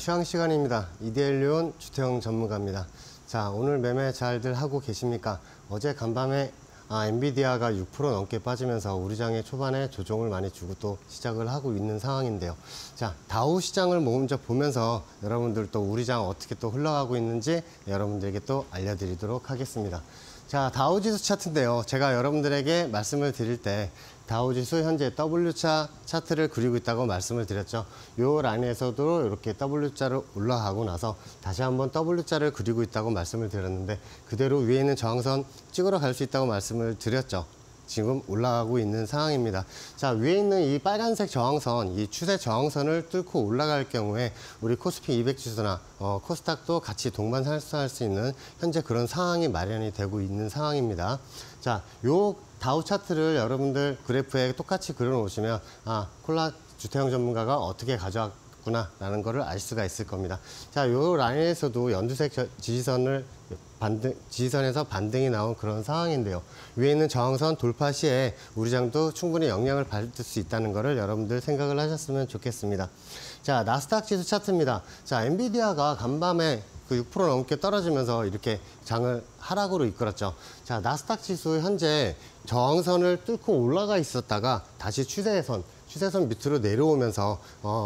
취향 시간입니다. 이데일리온 주태영 전문가입니다. 자, 오늘 매매 잘들 하고 계십니까? 어제 간밤에 엔비디아가 6% 넘게 빠지면서 우리장에 초반에 조정을 많이 주고 또 시작을 하고 있는 상황인데요. 자, 다우 시장을 먼저 보면서 여러분들 또 우리장 어떻게 또 흘러가고 있는지 여러분들에게 또 알려드리도록 하겠습니다. 자, 다우지수 차트인데요. 제가 여러분들에게 말씀을 드릴 때 다우지수 현재 W자 차트를 그리고 있다고 말씀을 드렸죠. 요 라인에서도 이렇게 W자로 올라가고 나서 다시 한번 W자를 그리고 있다고 말씀을 드렸는데 그대로 위에 있는 저항선 찍으러 갈 수 있다고 말씀을 드렸죠. 지금 올라가고 있는 상황입니다. 자, 위에 있는 이 빨간색 저항선, 이 추세 저항선을 뚫고 올라갈 경우에 우리 코스피 200 지수나 코스닥도 같이 동반상승할 수 있는 현재 그런 상황이 마련이 되고 있는 상황입니다. 자, 요 다우 차트를 여러분들 그래프에 똑같이 그려 놓으시면 콜라 주태영 전문가가 어떻게 가져왔구나 라는 거를 알 수가 있을 겁니다. 자, 요 라인에서도 연두색 지지선에서 반등이 나온 그런 상황인데요. 위에 있는 저항선 돌파 시에 우리장도 충분히 영향을 받을 수 있다는 것을 여러분들 생각을 하셨으면 좋겠습니다. 자, 나스닥 지수 차트입니다. 자, 엔비디아가 간밤에 그 6% 넘게 떨어지면서 이렇게 장을 하락으로 이끌었죠. 자, 나스닥 지수 현재 저항선을 뚫고 올라가 있었다가 다시 추세선 밑으로 내려오면서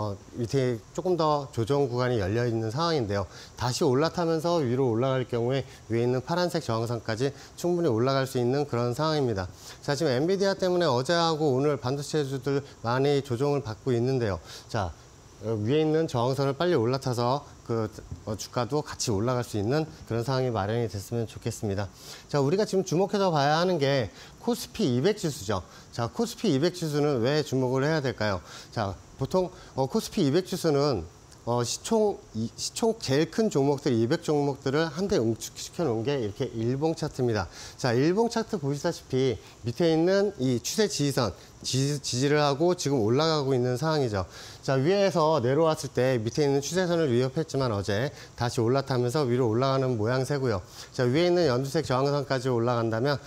밑에 조금 더 조정 구간이 열려 있는 상황인데요. 다시 올라타면서 위로 올라갈 경우에 위에 있는 파란색 저항선까지 충분히 올라갈 수 있는 그런 상황입니다. 자, 지금 엔비디아 때문에 어제하고 오늘 반도체주들 많이 조정을 받고 있는데요. 자, 위에 있는 저항선을 빨리 올라타서 그 주가도 같이 올라갈 수 있는 그런 상황이 마련이 됐으면 좋겠습니다. 자, 우리가 지금 주목해서 봐야 하는 게 코스피 200 지수죠. 자, 코스피 200 지수는 왜 주목을 해야 될까요? 자, 보통 코스피 200 지수는 시총 제일 큰 종목들 200 종목들을 한데 응축시켜 놓은 게 이렇게 일봉 차트입니다. 자, 일봉 차트 보시다시피 밑에 있는 이 추세 지지선 지지를 하고 지금 올라가고 있는 상황이죠. 자, 위에서 내려왔을 때 밑에 있는 추세선을 위협했지만 어제 다시 올라타면서 위로 올라가는 모양새고요. 자, 위에 있는 연두색 저항선까지 올라간다면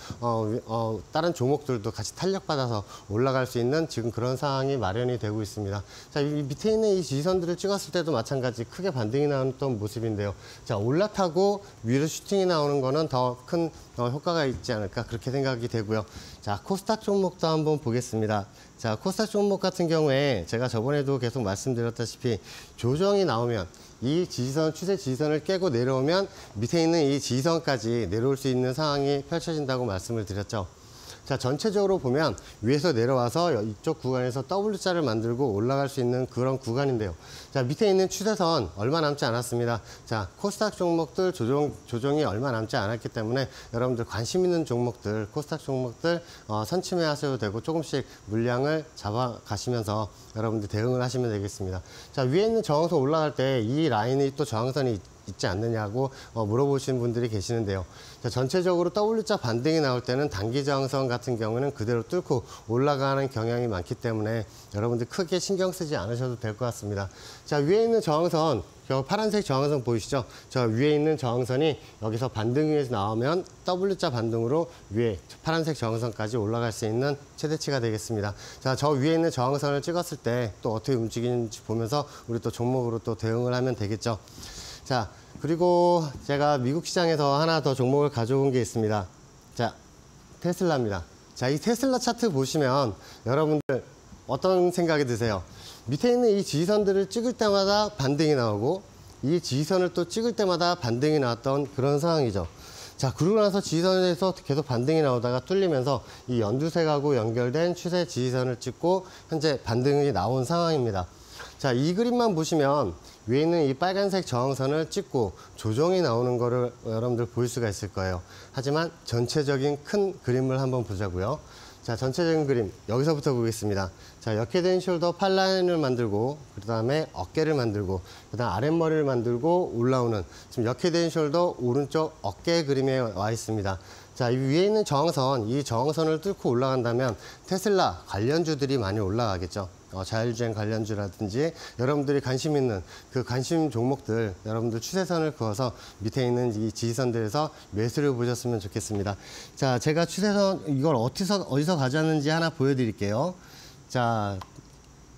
다른 종목들도 같이 탄력받아서 올라갈 수 있는 지금 그런 상황이 마련이 되고 있습니다. 자, 이 밑에 있는 이 지지선들을 찍었을 때도 마찬가지 크게 반등이 나왔던 모습인데요. 자, 올라타고 위로 슈팅이 나오는 거는 더 큰 효과가 있지 않을까 그렇게 생각이 되고요. 자, 코스닥 종목도 한번 보겠습니다. 자, 코스닥 종목 같은 경우에 제가 저번에도 계속 말씀드렸다시피 조정이 나오면 이 지지선, 추세 지지선을 깨고 내려오면 밑에 있는 이 지지선까지 내려올 수 있는 상황이 펼쳐진다고 말씀을 드렸죠. 자, 전체적으로 보면 위에서 내려와서 이쪽 구간에서 W자를 만들고 올라갈 수 있는 그런 구간인데요. 자, 밑에 있는 추세선 얼마 남지 않았습니다. 자, 코스닥 종목들 조정이 얼마 남지 않았기 때문에 여러분들 관심 있는 종목들, 코스닥 종목들 선침해 하셔도 되고 조금씩 물량을 잡아가시면서 여러분들 대응을 하시면 되겠습니다. 자, 위에 있는 저항선 올라갈 때 이 라인이 또 저항선이 있지 않느냐고 물어보시는 분들이 계시는데요. 자, 전체적으로 W자 반등이 나올 때는 단기 저항선 같은 경우는 그대로 뚫고 올라가는 경향이 많기 때문에 여러분들 크게 신경 쓰지 않으셔도 될 것 같습니다. 자, 위에 있는 저항선, 저 파란색 저항선 보이시죠? 저 위에 있는 저항선이 여기서 반등에서 나오면 W자 반등으로 위에 파란색 저항선까지 올라갈 수 있는 최대치가 되겠습니다. 자, 저 위에 있는 저항선을 찍었을 때 또 어떻게 움직이는지 보면서 우리 또 종목으로 또 대응을 하면 되겠죠. 자, 그리고 제가 미국 시장에서 하나 더 종목을 가져온 게 있습니다. 자, 테슬라입니다. 자, 이 테슬라 차트 보시면 여러분들 어떤 생각이 드세요? 밑에 있는 이 지지선들을 찍을 때마다 반등이 나오고 이 지지선을 또 찍을 때마다 반등이 나왔던 그런 상황이죠. 자, 그러고 나서 지지선에서 계속 반등이 나오다가 뚫리면서 이 연두색하고 연결된 추세 지지선을 찍고 현재 반등이 나온 상황입니다. 자, 이 그림만 보시면 위에 있는 이 빨간색 저항선을 찍고 조정이 나오는 거를 여러분들 볼 수가 있을 거예요. 하지만 전체적인 큰 그림을 한번 보자고요. 자, 전체적인 그림 여기서부터 보겠습니다. 자, 역회된 숄더 팔라인을 만들고 그 다음에 어깨를 만들고 그 다음 아랫머리를 만들고 올라오는 지금 역회된 숄더 오른쪽 어깨 그림에 와 있습니다. 자, 이 위에 있는 저항선, 이 저항선을 뚫고 올라간다면 테슬라 관련주들이 많이 올라가겠죠. 자율주행 관련주라든지 여러분들이 관심 있는 그 관심 종목들 여러분들 추세선을 그어서 밑에 있는 이 지지선들에서 매수를 보셨으면 좋겠습니다. 자, 제가 추세선 이걸 어디서 가져왔는지 하나 보여드릴게요. 자,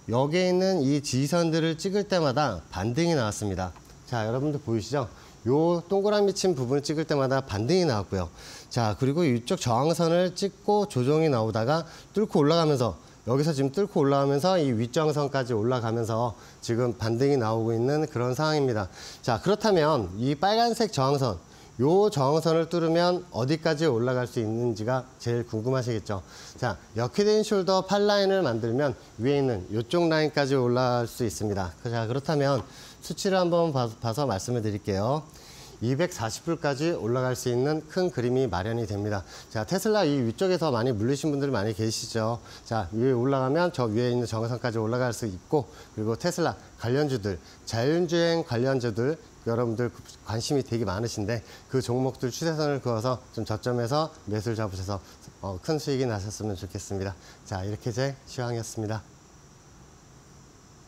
여기에 있는 이 지지선들을 찍을 때마다 반등이 나왔습니다. 자, 여러분들 보이시죠? 요 동그라미 친 부분을 찍을 때마다 반등이 나왔고요. 자, 그리고 이쪽 저항선을 찍고 조정이 나오다가 뚫고 올라가면서, 여기서 지금 뚫고 올라가면서 이 윗저항선까지 올라가면서 지금 반등이 나오고 있는 그런 상황입니다. 자, 그렇다면 이 빨간색 저항선, 요 저항선을 뚫으면 어디까지 올라갈 수 있는지가 제일 궁금하시겠죠. 자, 역헤드 숄더 8라인을 만들면 위에 있는 이쪽 라인까지 올라갈 수 있습니다. 자, 그렇다면 수치를 한번 봐서 말씀을 드릴게요. 240불까지 올라갈 수 있는 큰 그림이 마련이 됩니다. 자, 테슬라 이 위쪽에서 많이 물리신 분들 많이 계시죠. 자, 위에 올라가면 저 위에 있는 정상까지 올라갈 수 있고, 그리고 테슬라 관련주들, 자율주행 관련주들, 여러분들 관심이 되게 많으신데 그 종목들 추세선을 그어서 좀 저점에서 매수를 잡으셔서 큰 수익이 나셨으면 좋겠습니다. 자, 이렇게 제 시황이었습니다.